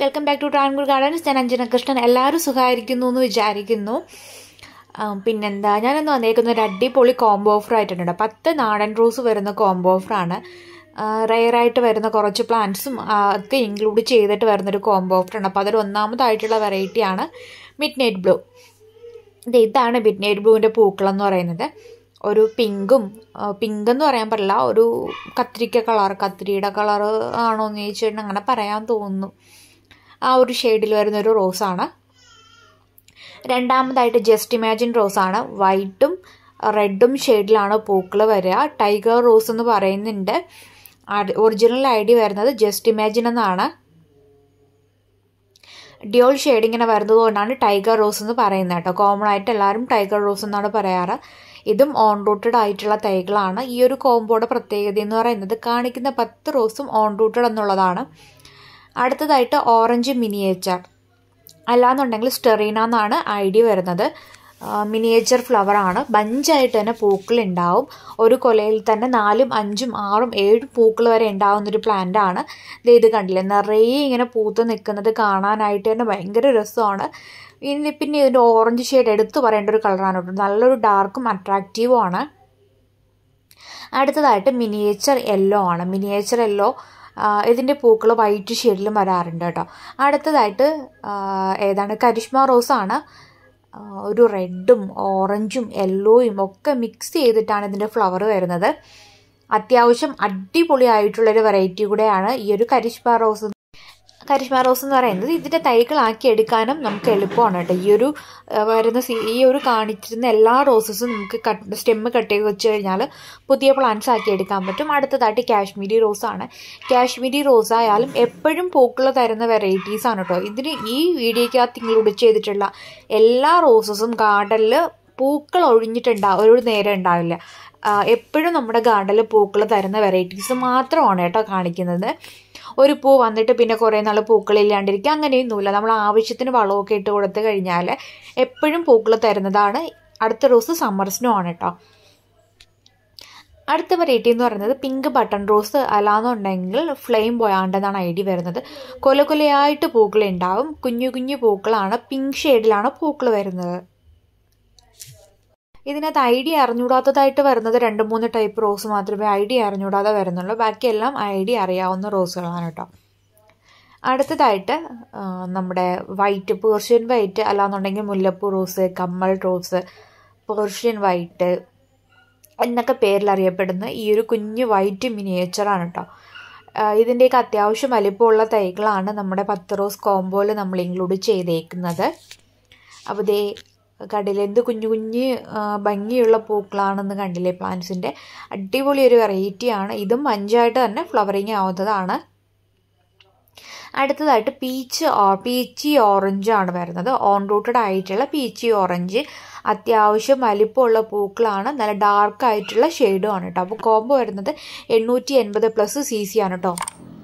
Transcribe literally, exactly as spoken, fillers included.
Welcome back to Travancore gardens. ഞാൻ അഞ്ജന കൃഷ്ണൻ. എല്ലാവരും സുഖമായിരിക്കുന്നു എന്ന് വിചാരിക്കുന്നു. പിന്നെന്താ, ഞാനൊന്ന് വന്നേക്കുന്ന ഒരു അടിപൊളി കോംബോ ഓഫർ ആയിട്ടുണ്ട്. പത്ത് നാടൻ റോസ് വരുന്ന കോംബോ ഓഫറാണ്. റെയറായിട്ട് വരുന്ന കുറച്ച് പ്ലാന്റ്സും ഒക്കെ ഇൻക്ലൂഡ് ചെയ്തിട്ട് വരുന്നൊരു കോംബോ ഓഫറാണ്. അപ്പോൾ അതിൽ ഒന്നാമതായിട്ടുള്ള വെറൈറ്റിയാണ് മിഡ് നൈറ്റ് ബ്ലൂ. ഇത് ഇതാണ് മിഡ് നൈറ്റ് ബ്ലൂവിൻ്റെ പൂക്കളെന്ന് പറയുന്നത്. ഒരു പിങ്കും പിങ്ക് എന്ന് പറയാൻ പറ്റില്ല, ഒരു കത്തിരിക്ക കളർ, കത്തിരിയുടെ കളർ ആണോ എന്ന് ചോദിച്ചിട്ടുണ്ടെങ്കിൽ അങ്ങനെ പറയാൻ തോന്നുന്നു. ആ ഒരു ഷെയ്ഡിൽ വരുന്നൊരു റോസാണ്. രണ്ടാമതായിട്ട് ജസ്റ്റ് ഇമാജിൻ റോസാണ്. വൈറ്റും റെഡും ഷെയ്ഡിലാണ് പൂക്കൾ വരിക. ടൈഗർ റോസ് എന്ന് പറയുന്നുണ്ട്. ഒറിജിനൽ ഐ ഡി വരുന്നത് ജസ്റ്റ് ഇമാജിൻ എന്നാണ്. ഡ്യുവൽ ഷെയ്ഡ് ഇങ്ങനെ വരുന്നത് കൊണ്ടാണ് ടൈഗർ റോസ് എന്ന് പറയുന്നത് കേട്ടോ. കോമൺ ആയിട്ട് എല്ലാവരും ടൈഗർ റോസ് എന്നാണ് പറയാറ്. ഇതും ഓൺ റൂട്ടഡ് ആയിട്ടുള്ള തൈകളാണ്. ഈ ഒരു കോംബോയുടെ പ്രത്യേകത എന്ന് പറയുന്നത് കാണിക്കുന്ന പത്ത് റോസും ഓൺ റൂട്ടഡ് എന്നുള്ളതാണ്. അടുത്തതായിട്ട് ഓറഞ്ച് മിനിയേച്ചർ, അല്ലാന്നുണ്ടെങ്കിൽ സ്റ്റെറീന എന്നാണ് ഐ ഡി വരുന്നത്. മിനിയേച്ചർ ഫ്ലവറാണ്. ബഞ്ചായിട്ട് തന്നെ പൂക്കൾ ഉണ്ടാവും. ഒരു കൊലയിൽ തന്നെ നാലും അഞ്ചും ആറും ഏഴും പൂക്കൾ വരെ ഉണ്ടാവുന്നൊരു പ്ലാന്റാണ്. ഇത് കണ്ടില്ലേ, നിറയെ ഇങ്ങനെ പൂത്ത് നിൽക്കുന്നത് കാണാനായിട്ട് തന്നെ ഭയങ്കര രസമാണ്. ഇനി പിന്നെ ഇതിൻ്റെ ഓറഞ്ച് ഷെയ്ഡ് എടുത്തു പറയേണ്ട ഒരു കളറാണ് കേട്ടോ. നല്ലൊരു ഡാർക്കും അട്രാക്റ്റീവും ആണ്. അടുത്തതായിട്ട് മിനിയേച്ചർ യെല്ലോ ആണ്. മിനിയേച്ചർ യെല്ലോ ഇതിൻ്റെ പൂക്കൾ വൈറ്റ് ഷെയ്ഡിലും വരാറുണ്ട് കേട്ടോ. അടുത്തതായിട്ട് ഏതാണ് കരിഷ്മ റോസാണ്. ഒരു റെഡും ഓറഞ്ചും യെല്ലോയും ഒക്കെ മിക്സ് ചെയ്തിട്ടാണ് ഇതിൻ്റെ ഫ്ലവർ വരുന്നത്. അത്യാവശ്യം അടിപൊളിയായിട്ടുള്ളൊരു വെറൈറ്റി കൂടെയാണ് ഈ ഒരു കരിഷ്മ റോസ്. കരിഷ്മ റോസ് എന്ന് പറയുന്നത് ഇതിൻ്റെ തൈകളാക്കി എടുക്കാനും നമുക്ക് എളുപ്പമാണ് കേട്ടോ. ഈ ഒരു വരുന്ന ഈ ഒരു കാണിച്ചിരുന്ന എല്ലാ റോസസും നമുക്ക് കട്ട് സ്റ്റെമ്മ് കട്ട് ചെയ്ത് വെച്ച് കഴിഞ്ഞാൽ പുതിയ പ്ലാന്റ്സ് ആക്കി എടുക്കാൻ പറ്റും. അടുത്തതായിട്ട് കാശ്മീരി റോസാണ്. കാശ്മീരി റോസ് ആയാലും എപ്പോഴും പൂക്കൾ തരുന്ന വെറൈറ്റീസാണ് കേട്ടോ. ഇതിന് ഈ വീഡിയോയ്ക്കകത്ത് ഇൻക്ലൂഡ് ചെയ്തിട്ടുള്ള എല്ലാ റോസസും ഗാർഡനിൽ പൂക്കൾ ഒഴിഞ്ഞിട്ടുണ്ടാവും ഒരു നേരം ഉണ്ടാവില്ല. എപ്പോഴും നമ്മുടെ ഗാർഡനിൽ പൂക്കൾ തരുന്ന വെറൈറ്റീസ് മാത്രമാണ് കേട്ടോ കാണിക്കുന്നത്. ഒരു പൂ വന്നിട്ട് പിന്നെ കുറേ നാൾ പൂക്കളില്ലാണ്ടിരിക്കുക അങ്ങനെയൊന്നുമില്ല. നമ്മൾ ആവശ്യത്തിന് വളമൊക്കെ ഇട്ട് കൊടുത്തു കഴിഞ്ഞാൽ എപ്പോഴും പൂക്കൾ തരുന്നതാണ്. അടുത്ത റോസ് സമ്മർ സ്നോ ആണ് കേട്ടോ. അടുത്ത വെറൈറ്റി എന്ന് പറയുന്നത് പിങ്ക് ബട്ടൺ റോസ്, അല്ലാന്നുണ്ടെങ്കിൽ ഫ്ലെയിം ബോയാണ്ട് എന്നാണ് ഐ ഡി വരുന്നത്. കൊല കൊലയായിട്ട് പൂക്കൾ ഉണ്ടാവും. കുഞ്ഞു കുഞ്ഞു പൂക്കളാണ്. പിങ്ക് ഷെയ്ഡിലാണ് പൂക്കൾ വരുന്നത്. ഇതിനകത്ത് ഐ ഡി അറിഞ്ഞൂടാത്തതായിട്ട് വരുന്നത് രണ്ട് മൂന്ന് ടൈപ്പ് റോസ് മാത്രമേ ഐ ഡി അറിഞ്ഞൂടാതെ വരുന്നുള്ളൂ. ബാക്കിയെല്ലാം ഐ ഡി അറിയാവുന്ന റോസുകളാണ് കേട്ടോ. അടുത്തതായിട്ട് നമ്മുടെ വൈറ്റ്, പേർഷ്യൻ വൈറ്റ്, അല്ലാന്നുണ്ടെങ്കിൽ മുല്ലപ്പൂ റോസ്, കമ്മൽ റോസ്, പേർഷ്യൻ വൈറ്റ് എന്നൊക്കെ പേരിൽ അറിയപ്പെടുന്ന ഈ ഒരു കുഞ്ഞ് വൈറ്റ് മിനിയേച്ചറാണ് കേട്ടോ. ഇതിൻ്റെയൊക്കെ അത്യാവശ്യം വലിപ്പമുള്ള തൈകളാണ് നമ്മുടെ പത്ത് റോസ് കോംബോയിൽ നമ്മൾ ഇൻക്ലൂഡ് ചെയ്തേക്കുന്നത്. അപ്പോൾ ദേ കണ്ടില്ലേ, എന്ത് കുഞ്ഞു കുഞ്ഞ് ഭംഗിയുള്ള പൂക്കളാണെന്ന് കണ്ടില്ലേ. പ്ലാന്റ്സിൻ്റെ അടിപൊളി ഒരു വെറൈറ്റിയാണ്. ഇതും അഞ്ചായിട്ട് തന്നെ ഫ്ലവറിങ് ആവുന്നതാണ്. അടുത്തതായിട്ട് പീച്ച് പീച്ചി ഓറഞ്ച് ആണ് വരുന്നത്. ഓൺ റൂട്ടഡ് ആയിട്ടുള്ള പീച്ചി ഓറഞ്ച്. അത്യാവശ്യം വലിപ്പമുള്ള പൂക്കളാണ്. നല്ല ഡാർക്ക് ആയിട്ടുള്ള ഷെയ്ഡും ആണ് കേട്ടോ. അപ്പോൾ കോംബോ വരുന്നത് എണ്ണൂറ്റി എൺപത് പ്ലസ് സി സി ആണ് കേട്ടോ.